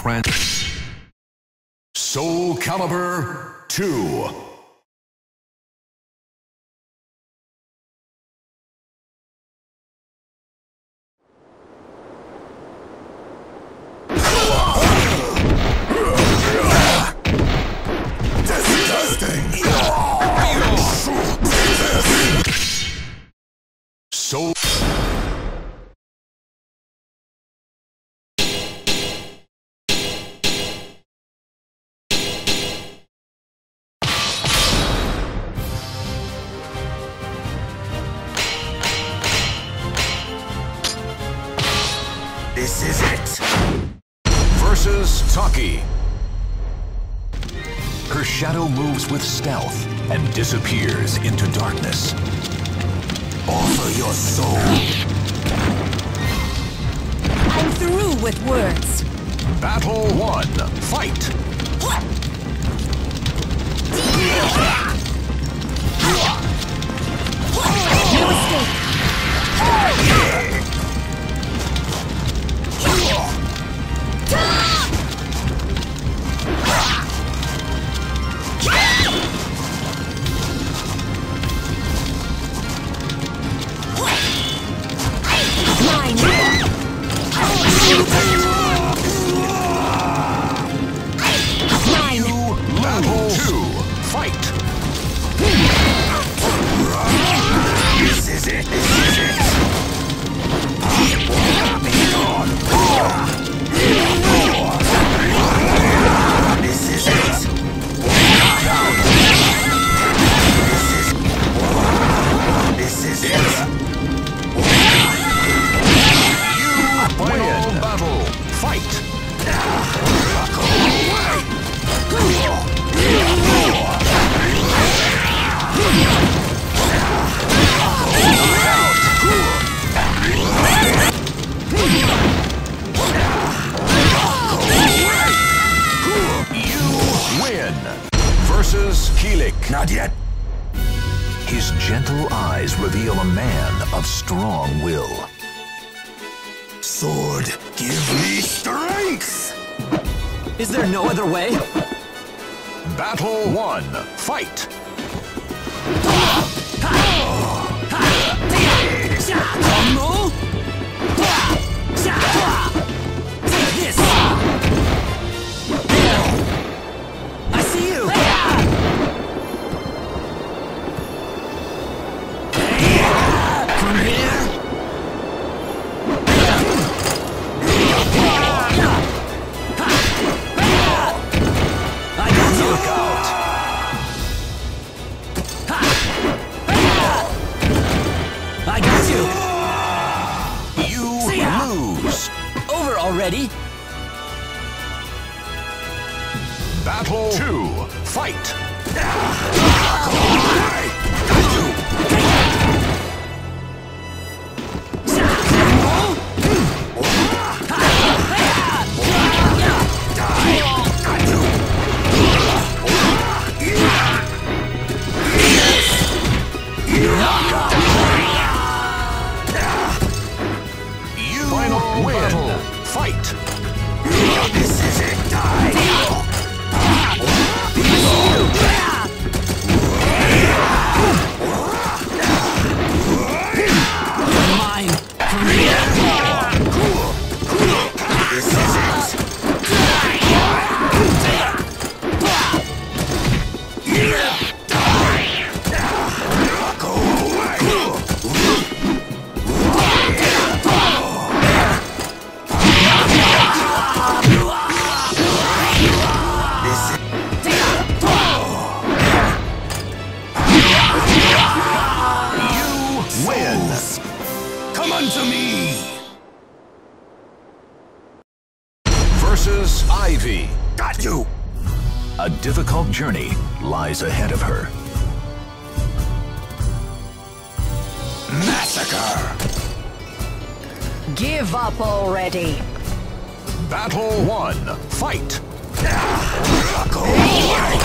Soul Calibur 2. Soul. This is it. Versus Taki. Her shadow moves with stealth and disappears into darkness. Offer your soul. I'm through with words. Battle 1. Fight! No escape. Battle 2. Fight! This is it. This is it. Be gone. This is it. This is it. Final battle. Fight! You win! Versus Kilik. Not yet. His gentle eyes reveal a man of strong will. Sword, give me strength! Is there no other way? Battle 1. Fight! This! I see you! From here? I got you! Look out! I got you! You lose! Over already? Battle 2. Fight! Final battle. Fight! This is it. Die. Mine! From here? This is it. Go away. You win! Come unto me. Versus Ivy. Got you. A difficult journey lies ahead of her. Massacre. Give up already. Battle 1. Fight! Go away.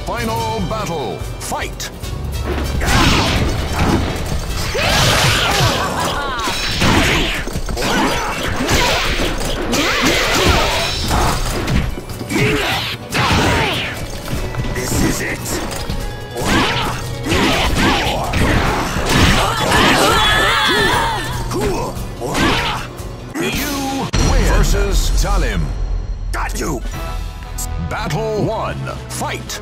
Final battle. Fight. This is it. You win. Versus Talim. Got you. Battle 1. Fight.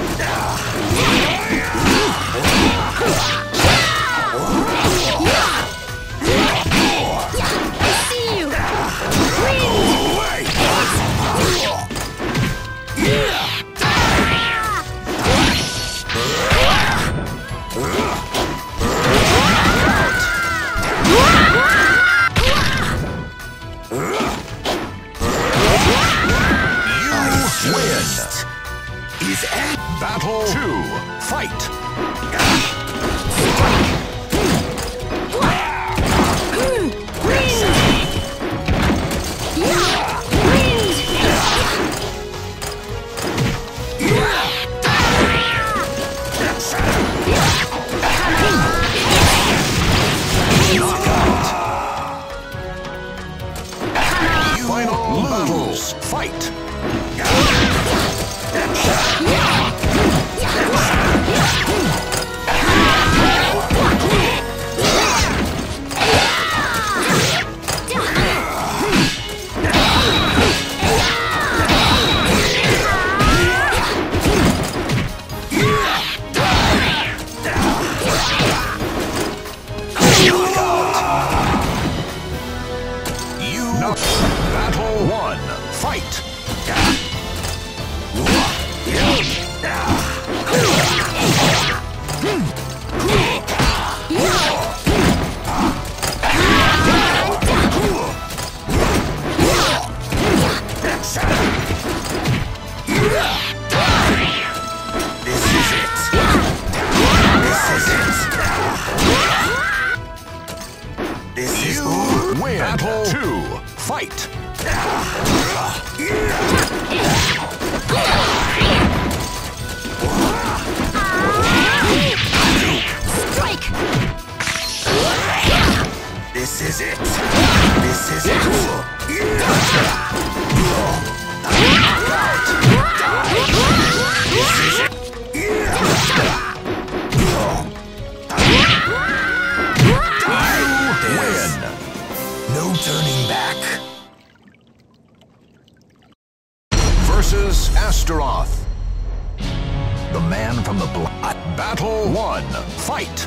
Battle 2. Fight. Final battles. Fight. Battle 1. Fight. Win. Battle 2. Fight. Strike! This is it. This is it. Win. No turning back. Versus Astaroth. The man from the block. Battle 1. Fight.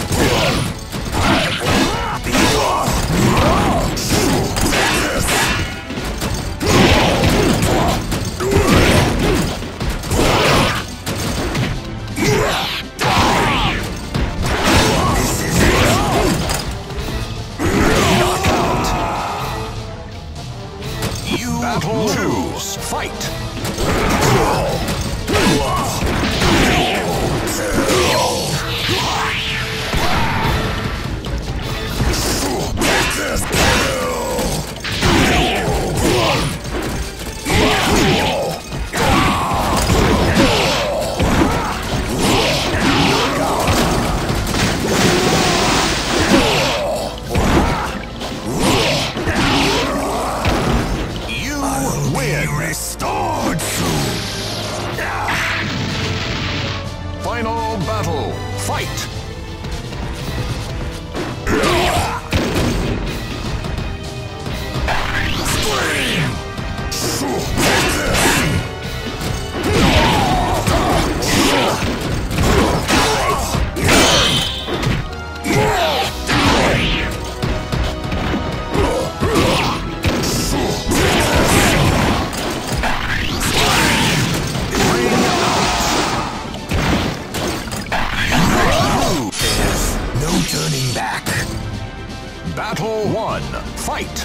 Battle 2. Fight. Restored soon. Final battle. Fight. Turning back. Battle 1. Fight.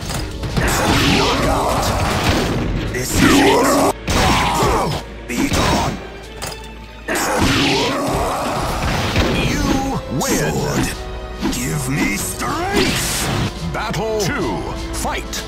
This is it. Be gone. Battle 2. Fight!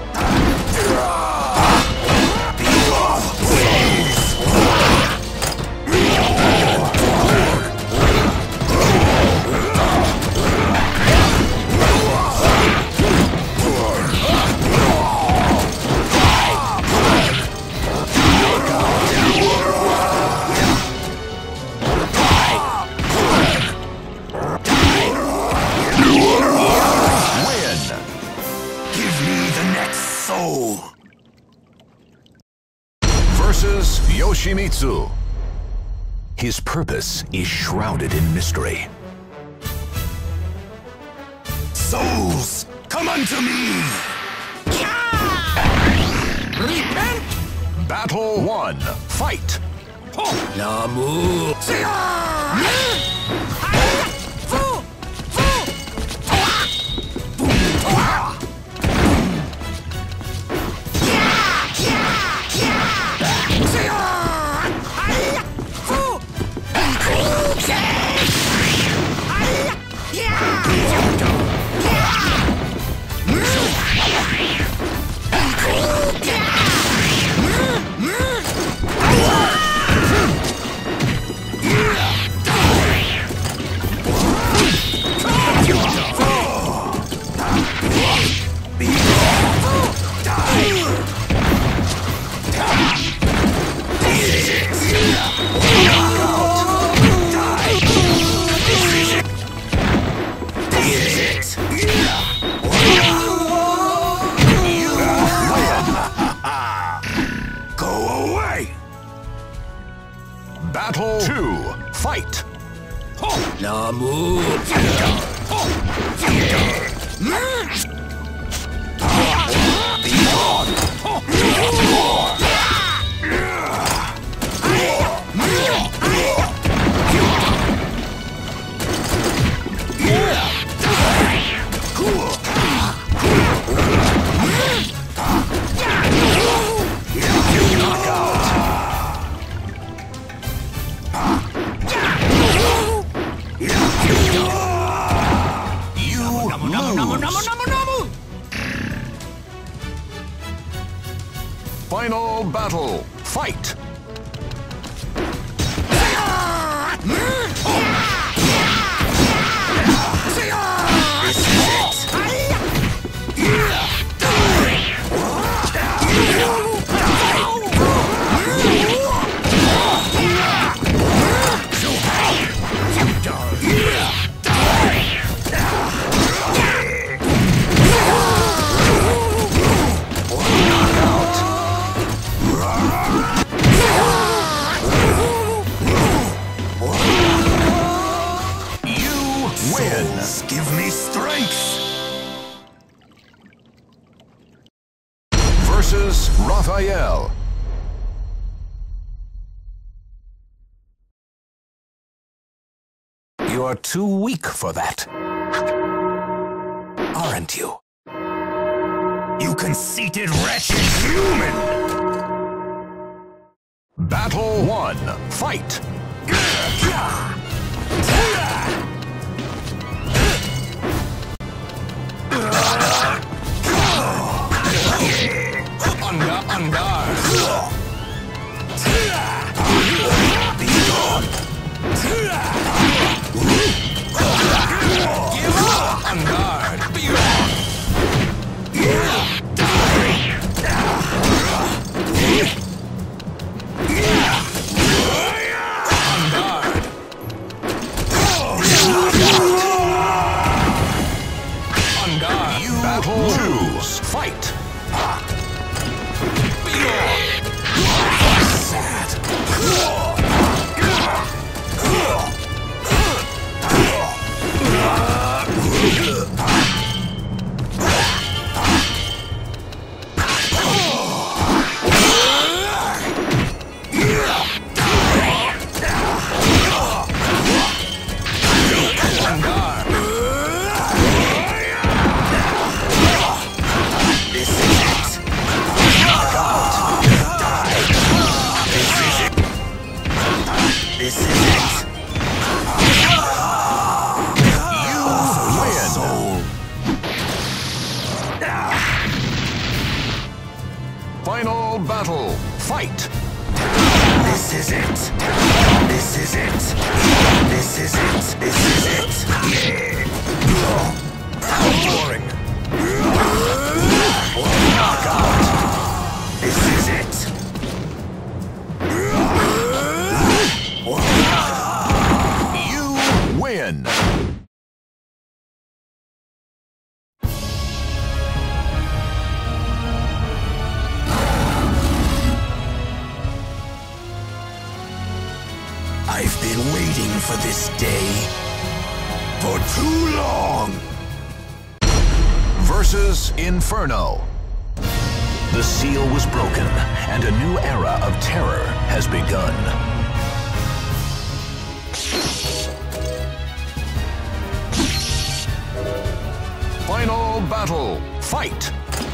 Versus Yoshimitsu. His purpose is shrouded in mystery. Souls, come unto me! Repent! Battle 1. Fight! Namu! Battle 2. Fight! Namu! Final battle. Fight! Give me strength! Versus Raphael. You're too weak for that. Aren't you? You conceited, wretched human! Battle 1. Fight! On guard! Be gone! Give up! On guard! Be gone! On guard! On guard! Battle 2. Fight! Fight! This is it. This is it. This is it. This is it. How boring! Knockout. This is it. You win! I've been waiting for this day for too long. Versus Inferno. The seal was broken, and a new era of terror has begun. Final battle. Fight!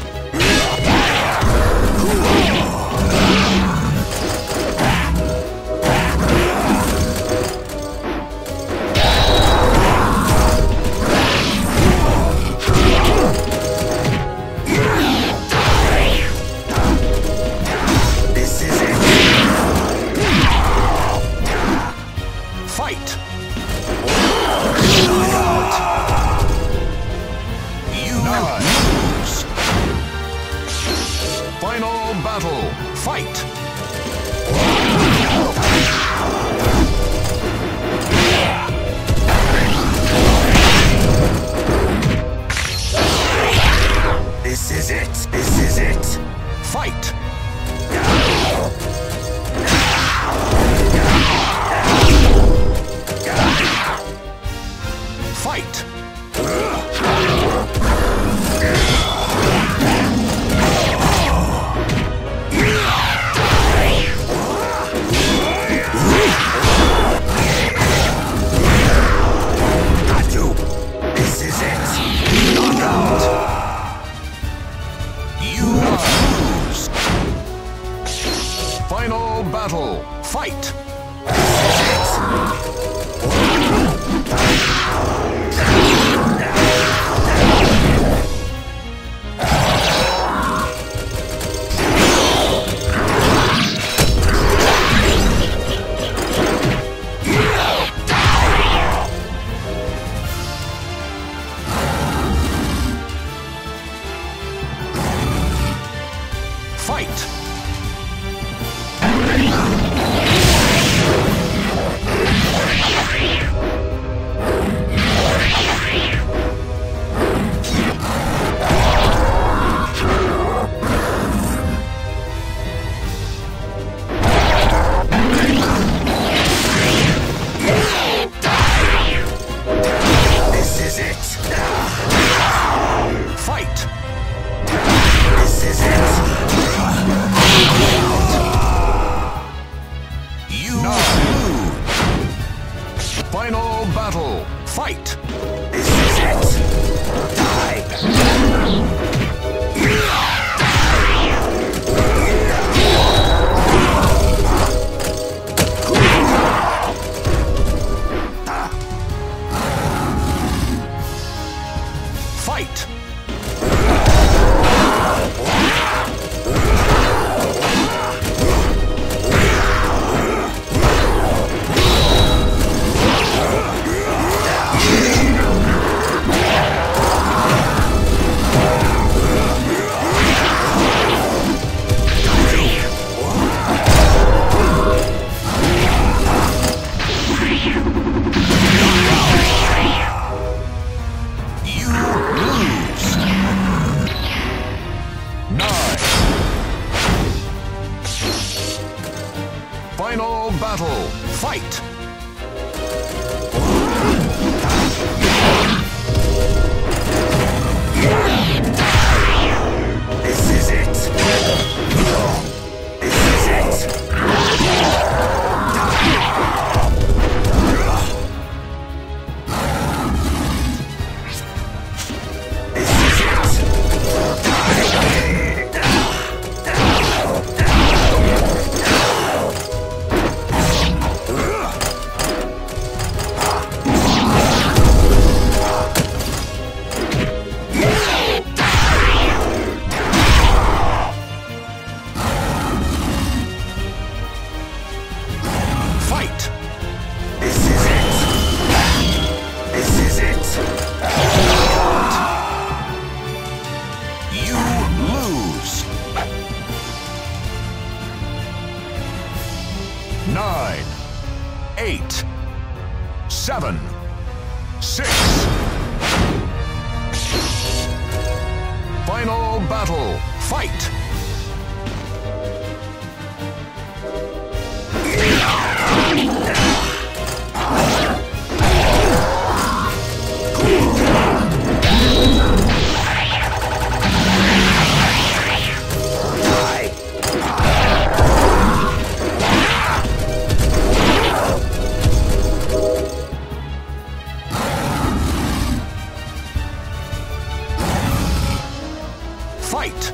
This is it. Fight! You lose! Final battle. Fight! This is it. This is it. Fight! Fight! Got you. This is it. Knockout. You lose! Final battle. Fight! Fight! This is it. Fight! This is it. You lose! Final battle. Fight! This is it. Die. Fight! You lose! 9. Final battle. Fight! This is it. This is it. 9, 8, 7, 6. Final battle. Fight! Fight!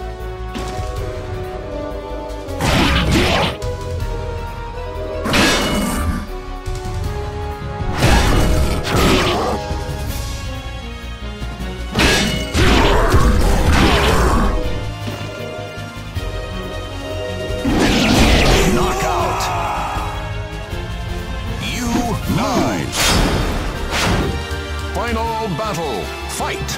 Knockout! U9. Final battle. Fight!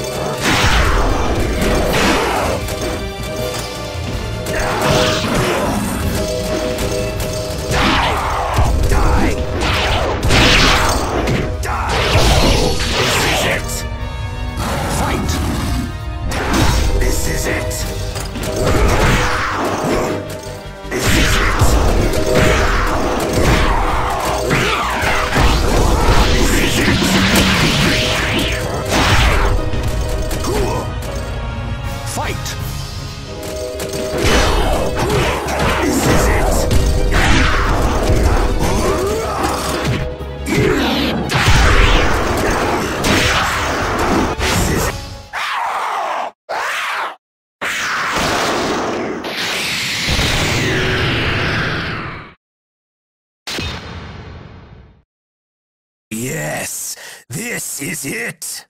Yes, this is it!